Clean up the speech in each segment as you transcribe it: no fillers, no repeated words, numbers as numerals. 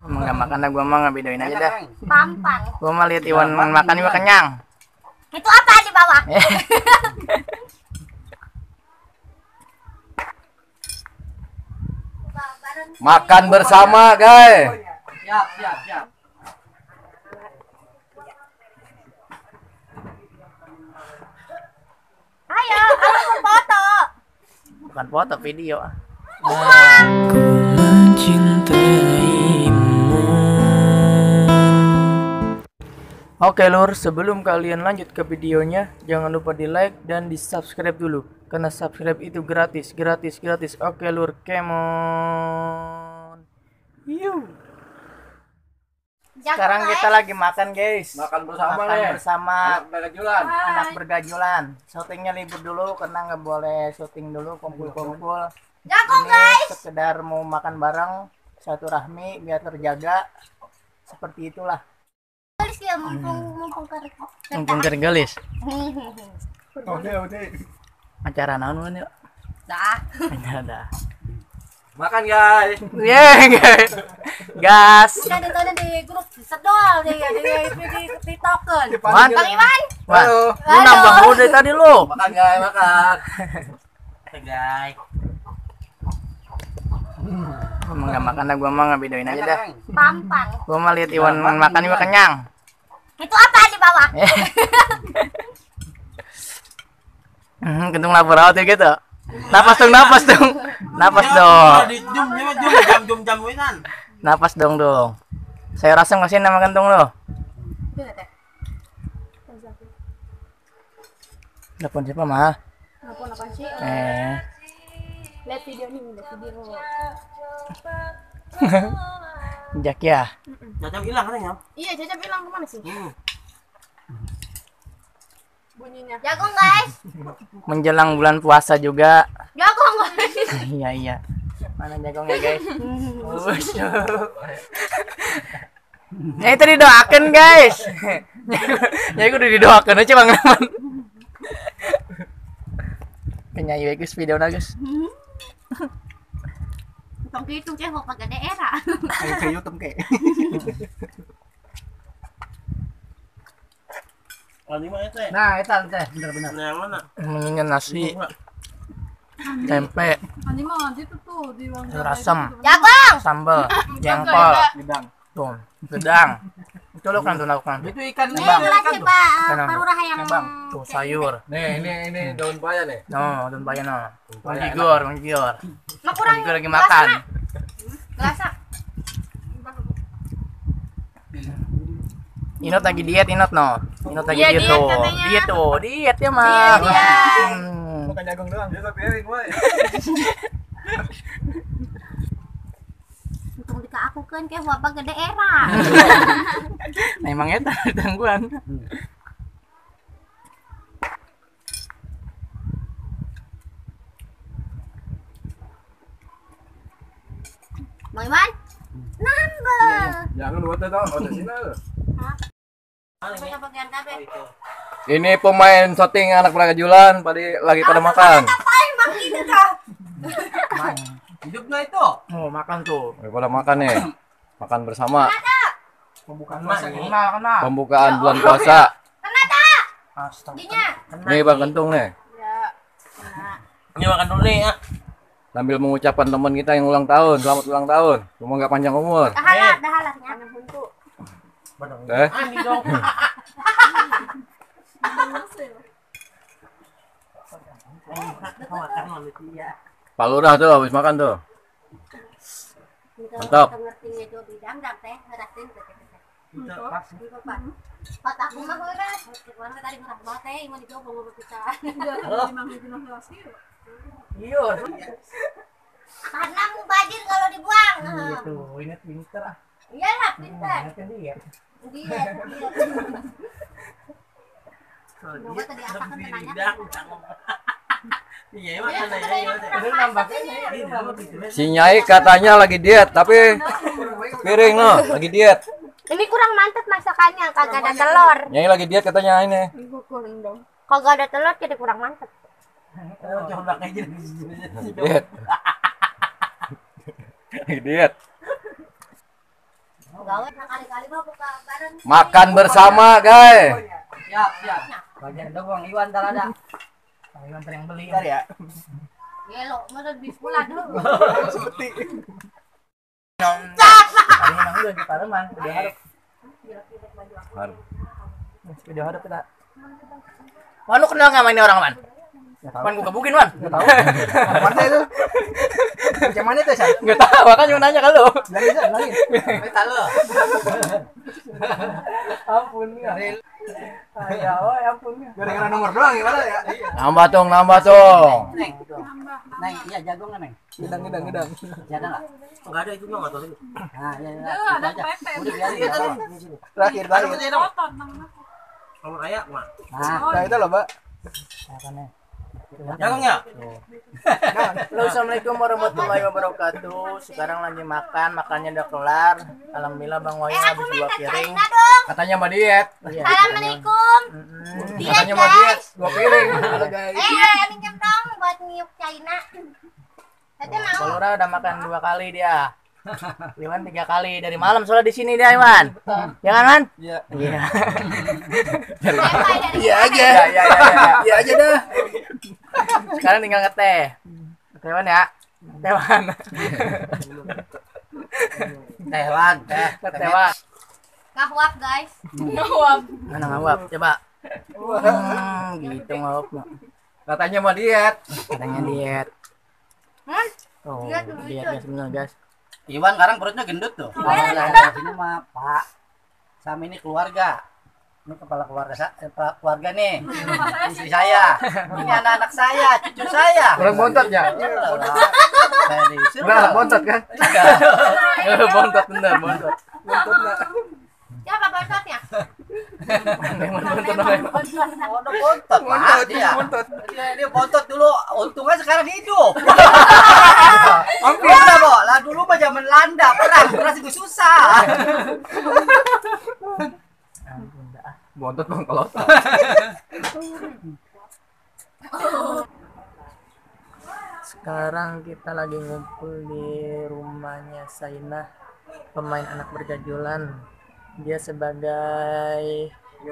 Emang gak makan dah, gua mah ngebedain aja dah. Pampang. Gua mah lihat Iwan makan juga kenyang. Itu apa di bawah? Makan bersama, guys. Siap. Ayo, aku mau foto. Bukan foto, video. Ku mencintaimu. Oke lur, sebelum kalian lanjut ke videonya, jangan lupa di like dan di subscribe dulu, karena subscribe itu gratis. Oke lur, come on. Yuh. Sekarang kita lagi makan guys. Makan bersama Makan nih. bersama Anak bergajulan. anak bergajulan. Syutingnya libur dulu karena nggak boleh syuting dulu, kumpul-kumpul. Jago Ini guys. sekedar mau makan bareng, satu rahmi biar terjaga. Seperti itulah. Tulis ya mumpung Mumpung tergelis. Oke. Acara naon yuk? Dah. Dah. Makan, guys. Yeay, gas. Udah ditanya di grup sedol di TikTokan. Man, Bang Iwan. Wah, Halo. lu nambah mulu dari tadi lu. Makan, guys, makan. Guys. Emang gak makan dah, gua mah ngebedain aja dah. Pampang. Gua mah lihat Iwan makan juga kenyang. Itu apa di bawah? Kentung lapar out ya gitu. Napas dong. Napas dong. Jam winan. Napas dong. Saya rasa ngasih nama kentung lo. Telepon siapa mah? Apa sih? Lihat video ini, lihat video. Jak ya. Jam hilang katanya. Iya, Caca bilang kemana sih? Bunyinya. Jago guys. Menjelang bulan puasa juga. Jago guys. Iya. Mana jagongnya guys? Ya itu didoakan guys. Ya itu udah didoakan aja Bang Rahman. Penyanyi guys video guys. Tong itu ceh mau pakai daerah. Ke YouTube kayak. Ini mah teh. Nah, itu teh, bener-bener. Nah, yang mana? Mengingat nasi, tempe, Ani mah itu tuh di ruang sayur asem, Jago. sambal, jengkol, Gedang. tuh, gedang. Itu lo kan tuh lakukan. Itu ikan Nih, Bang. kelas coba Tenang. parurah yang Bang, tuh sayur. Nih, ini daun paya nih. No, dan bayar no. Paya Menggigor. Mau kurang Menggigor lagi makan. Gelasa. Inot lagi diet, Inot no. Inot lagi Iya, diet diet tuh. katanya. Diet tuh, diet ya mah. Diet. Makan jagung doang. Dia piring, woi. Untung dika aku kan kayak apa ke daerah. Nah, emang eta tangguhan. Mau Iwan? Nambah. Jangan buat itu, ada sini. Banyak bagian kabeh. Ini pemain shooting anak bergajulan lagi pada makan. Ngapain bang gitu dah? hidup nggak itu? Oh, makan tuh. Lagi pada makan nih. Makan bersama. Pembukaan puasa puasa ini. kena. Pembukaan bulan puasa. Kena tak? Astaga. Dinya. Nih Bang Kentung nih. Ya. Kena. Ini makan dulu nih ya. Sambil mengucapkan teman kita yang ulang tahun, selamat ulang tahun. Semoga nggak panjang umur. Dahalah nya. Eh, Ani dong. Pak Lurah tuh habis makan tuh. Mantap. Ngertinya jo bidang dan teh ngerasin teh. Otakku mah heureus. Mana tadi murah banget teh, mau dicoba mau kita. Iya. Karena mubazir kalau dibuang. Gitu, ini pinter ah. Iyalah pintar. Kan dia. Dia. Coba tadi apa kan tenanya? Iya, mana ya? Udah nambahnya. Si Nyai katanya lagi diet, tapi piring loh, lagi diet. Ini kurang mantep masakannya, kagak ada telur. Nyai lagi diet katanya ini. Kagak ada telur jadi kurang mantep. Coba kayak gini. Diet. Lagi diet. Gawe kali-kali mah buka bareng. Makan bersama, guys. Siap, siap. Bagian dong, Iwan tar ada. Iwan yang beli ya. Gelo, masa di sekolah dulu. Tadi emang udah kita teman, udah harap. Udah harap kita. Man, lu kenal nggak sama ini orang, Man? Man, gua gebukin, Man. Nggak tahu. Mana itu? Macam mana itu, San? Nggak tahu, makanya cuma nanya ke lu. Lagi, San, lagi. Kita lo. Ampun, ya. Ya, oh, ampun. Gara-gara nomor doang gimana ya? Nambah dong, nambah dong. Neng, iya jagung kan, Neng? Gedang. Jaga enggak? Enggak ada itu mah enggak tahu. Nah, iya. Ada Aja. pepes. Udah biarin. Terakhir. Potong, Nomor ayah, Mak. Nah, itu loh, Mbak. Jagung ya? Halo, assalamualaikum warahmatullahi wabarakatuh. Sekarang lagi makannya udah kelar. Alhamdulillah Bang Wahyu habis 2 piring. Katanya mau diet. Iya. Assalamualaikum. Katanya mau diet 2 piring. Halo guys. Minjem dong buat ngiup China. Tadi mau. Palura udah makan 2 kali dia. Iwan 3 kali dari malam soalnya di sini dia, Iwan. Ya kan, Man? Iya. Iya aja. Iya aja dah. Sekarang tinggal ngeteh. Ngeteh Wan ya. Ngeteh Wan. Tehwan, Ngeteh Wan. Ngawap guys. Mana ngawap? Coba. Gitu ngawap. Katanya mau diet. Katanya diet. Oh, Diet dulu, diet guys, bener guys. Iwan sekarang perutnya gendut tuh. Gendut. Ini mah Pak. Sama ini keluarga. Ini kepala keluarga nih. Istri saya. Ini anak-anak saya, cucu saya. Kurang bontot ya? Saya disuruh. Udah bontot kan? Bontot bener, bontot. Siapa bosotnya? Oh, udah bontot, Pak. Dia bontot dulu. Untungnya sekarang hidup. Hampir lah, Bo. Lah dulu mah zaman Belanda, perang itu susah. Bontot Bang kalau. Sekarang kita lagi ngumpul di rumahnya Sainah, pemain anak berjajulan. Dia sebagai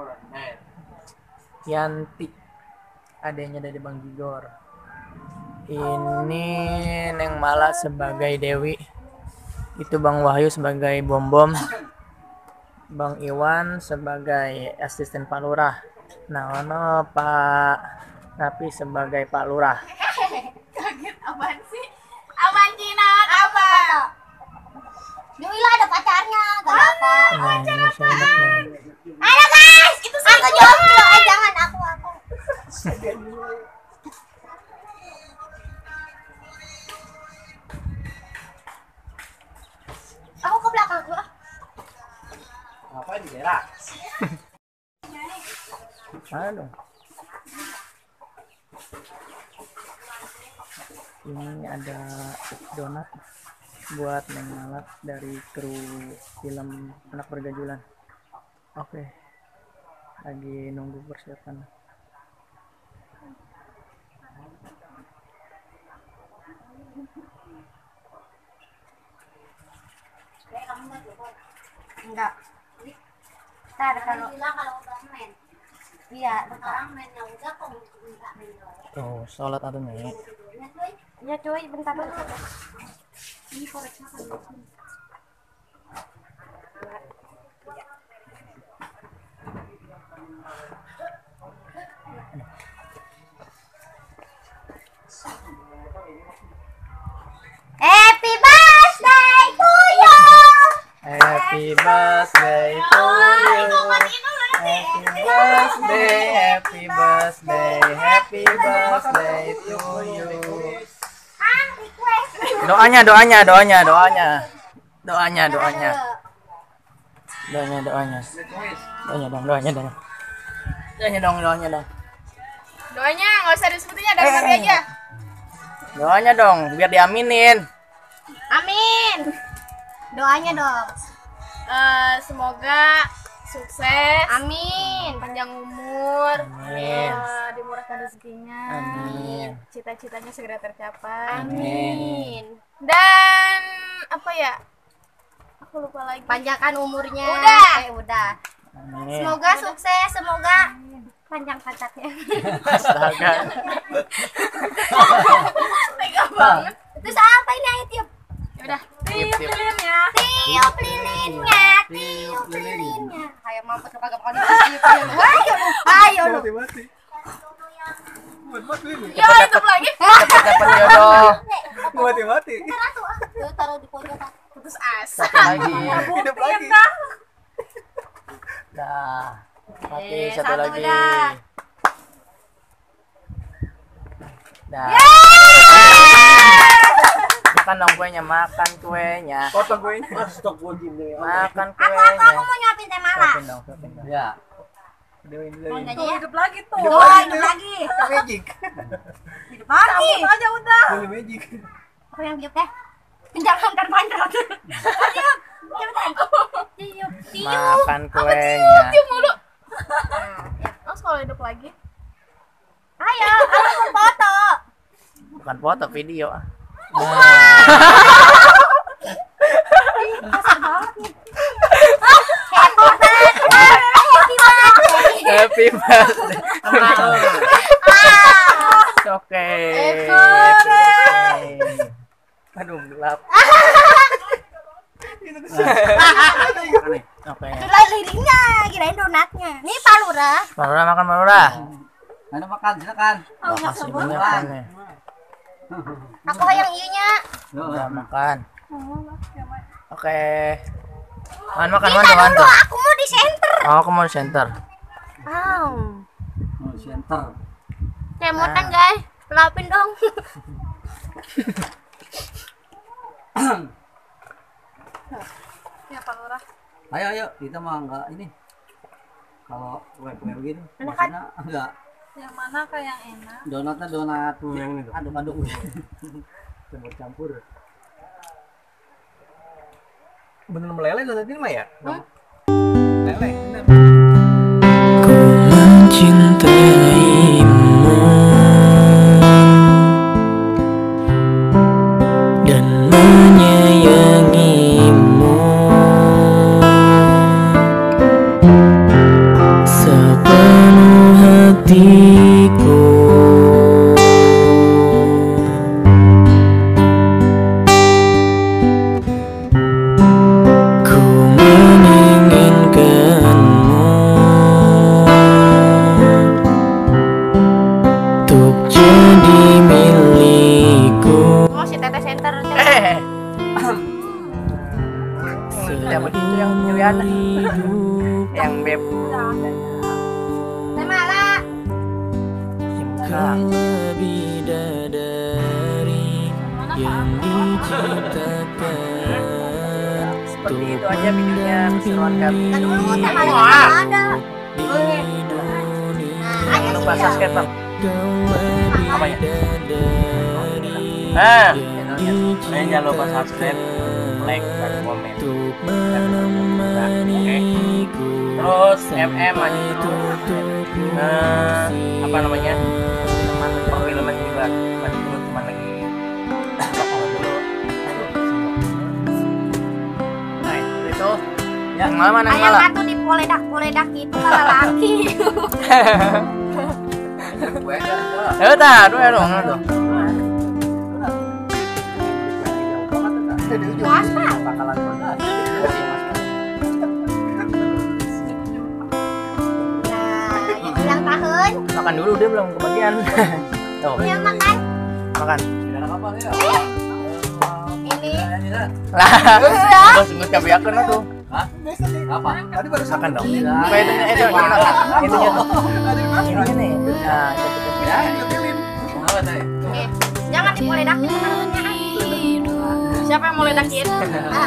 Yanti, adanya dari Bang Gigor. Ini Neng Mala sebagai Dewi. Itu Bang Wahyu sebagai Bom Bom. Bang Iwan sebagai asisten Pak Lurah. Nah, ono Pak Rapi sebagai Pak Lurah. Kaget apaan sih? Apaan Cina? Apa? Duila ada pacarnya, gak apa. Nah, ini Sainah nih. Halo guys, itu aku jomblo. Jangan aku. Aku ke belakang dulu. Apa di daerah? Mana dong? Ini ada donat buat Neng Malak dari kru film Anak Bergajulan. Oke. Lagi nunggu persiapan. Enggak. Ntar kalau bilang kalau udah main. Iya, sekarang mainnya udah kok enggak main. Tuh, sholat atau nih? Ya cuy, bentar dulu. Ini koreknya kan. Happy birthday to you. Happy birthday to you. Happy birthday, happy birthday, happy birthday to you. Request. Doanya. Doanya dong. Doanya nggak usah disebutin ya, dari kami aja. Doanya dong, biar diaminin. Amin. Doanya dong. Semoga sukses, Amin. panjang umur, Amin. dimurahkan rezekinya, Amin. cita-citanya segera tercapai. Amin. Dan apa ya? Aku lupa lagi. Panjangkan umurnya. Udah. Udah. Amin. Semoga sukses, semoga panjang pantatnya. Astaga. Tega banget. Terus apa ini ayo tiup? Udah. Tiup lilinnya. Tiup lilinnya, tiup lilinnya. Kayak mampus lu kagak bakal ditiup. Ayo lu. Yo, hidup lagi. Dapat jodoh. Mati-mati. Tuh taruh di pojok. Putus asa. Satu lagi. Hidup lagi. Dah. Mati satu satu lagi. udah. Dah. Makan dong kuenya, makan kuenya. Potong gue ini. Astagfirullahaladzim. Makan Aku kuenya. mau nyuapin teh malah. Suapin dong, suapin dong. Ya. Mau nyanyi ya? Hidup lagi tuh. Oh, hidup lagi. Magic. Hidup lagi. Sambut aja udah. Boleh magic. Aku yang tiup teh. Jangan kan panjat. Tiup. Cepetan. Tiup. Tiup. Makan kuenya. Tiup mulu. Terus kalau hidup lagi. Ayo, aku mau foto. Bukan foto, video. Happy birthday. Oke. Aduh, gelap. Oke. Kirain lilinnya, kirain donatnya. Nih Pak Lurah. Malura makan Malura. Mana makan, silakan. Makasih banyak nih. Aku yang iunya. Udah makan. Oke. Man makan Kita man dulu, aku mau di center. Oh, aku mau di center. Oh, center. Remotan guys, lapin dong. Ya Pak Lurah. Ayo, kita mah enggak ini. Kalau kue-kue begini, maksudnya enggak. Yang mana kayak yang enak? Donatnya donat yang ini tuh. Aduk-aduk. Campur-campur. Bener meleleh donat ini mah ya? Meleleh, bener. Ku mencintaimu dan menyayangimu sepenuh hatiku. Ku menginginkanmu untuk jadi milikku. Mau si Teteh center. Ya begitu yang Juliana. Yang beb. Teh malah. Kau lebih dari yang diciptakan. Seperti itu aja videonya keseruan kami. Kan dulu teh malah ada. Jangan lupa subscribe, Bang. Kau lebih Apanya? dari Jangan lupa subscribe, like, dan komen. untuk menemaniku. Terus MM aja apa namanya? Teman perfilman juga masih dulu teman lagi. Dulu. Nah, itu. Yang mana yang Ayam malah? atuh di poledak itu kalau laki. Ya udah, aduh ya dong, tuh. Puasa. Bakalan pernah. Nah, yang ulang tahun. Makan dulu, dia belum kebagian. Tuh, Ya makan. makan. Apa ya? Ini. Lah, bos nggak kebiakan tuh. Hah? Apa? Tadi baru Makan dong. Apa itunya? Itunya tuh. Ininya nih. Nah, ya, dipilih. Apa tadi? Jangan di poledak itu tahunnya. Siapa yang mau ledakin? Aku.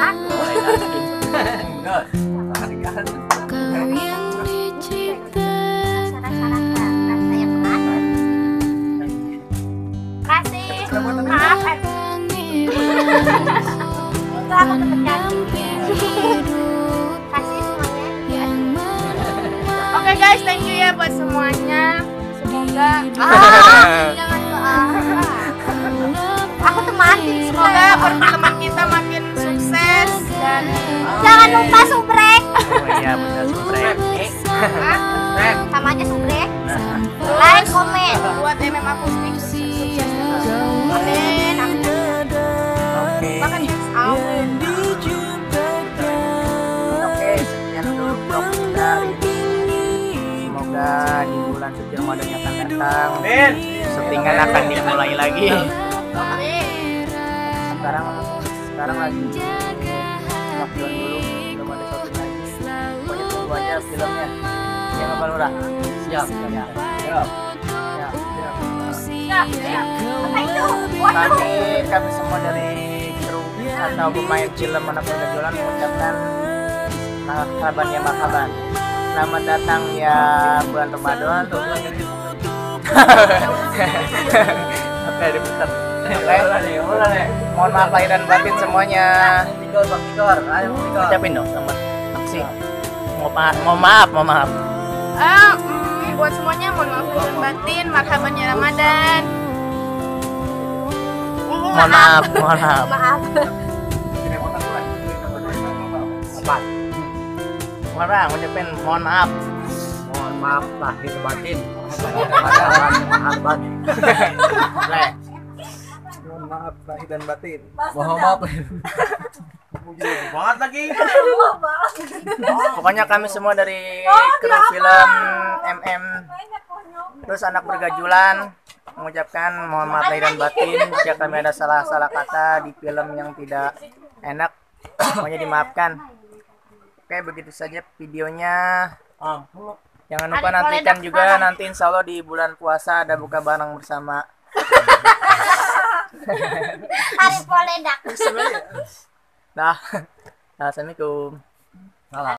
Enggak. Kasih kan. Kau yang diciptakan. Syarat-syarat rasa yang mana? Kasih. Maaf. Enggak, aku tetap janji. Kasih semuanya. Oke guys, thank you ya buat semuanya. Semoga Jangan doa. Aku tuh mati. semoga pertemuan kita makin sukses. Dan Jangan lupa subrek. Oh iya benar subrek. Sama aja subrek. Like, komen. buat MM Akustik sukses terus. Amin. Oke. Makan ya. Amin. Oke, sekian dulu vlog kita hari ini. Semoga di bulan suci Ramadan yang akan datang syutingan akan dimulai lagi. Amin. Sekarang lagi lockdown dulu, belum ada syuting lagi. Pokoknya tunggu aja filmnya. Ya nggak Lurah? Siap. Ya. Siap. Apa itu? Kami semua dari kru atau pemain film Anak Bergejolak mengucapkan marhaban ya marhaban. Selamat datang ya bulan Ramadan. Oke, diputar. Oke. Mohon maaf lahir dan batin semuanya. Tikor. Ayo tikor. Ucapin dong selamat aksi. Mau maaf. Buat semuanya mohon maaf lahir dan batin, marhaban ya Ramadan. Mohon maaf. Maaf. Orang ucapin mohon maaf. Mohon maaf lahir batin. Marhaban. Le. Mohon maaf lahir dan batin. Mohon maaf. Banget lagi. Pokoknya kami semua dari kru film MM terus Anak Bergajulan mengucapkan mohon maaf lahir dan batin jika kami ada salah-salah kata di film yang tidak enak, pokoknya dimaafkan. Oke, begitu saja videonya. Jangan lupa nantikan juga nanti insya Allah di bulan puasa ada buka bareng bersama. Hari poledak. Dah. Assalamualaikum.